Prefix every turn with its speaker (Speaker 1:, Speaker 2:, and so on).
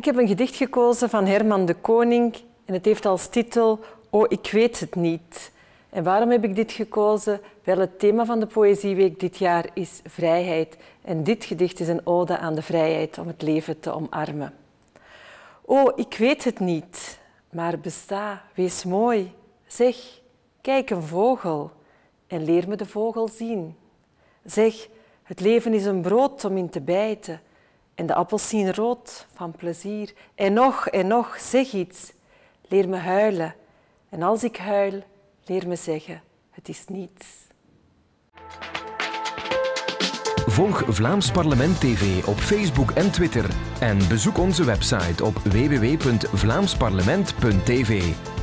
Speaker 1: heb een gedicht gekozen van Herman de Koning en het heeft als titel Oh, ik weet het niet. En waarom heb ik dit gekozen? Wel, het thema van de Poëzieweek dit jaar is vrijheid. En dit gedicht is een ode aan de vrijheid om het leven te omarmen. Oh, ik weet het niet, maar besta, wees mooi. Zeg, kijk een vogel en leer me de vogel zien. Zeg, het leven is een brood om in te bijten en de appels zien rood van plezier. En nog, zeg iets, leer me huilen. En als ik huil, leer me zeggen, het is niets.
Speaker 2: Volg Vlaams Parlement TV op Facebook en Twitter en bezoek onze website op www.vlaamsparlement.tv.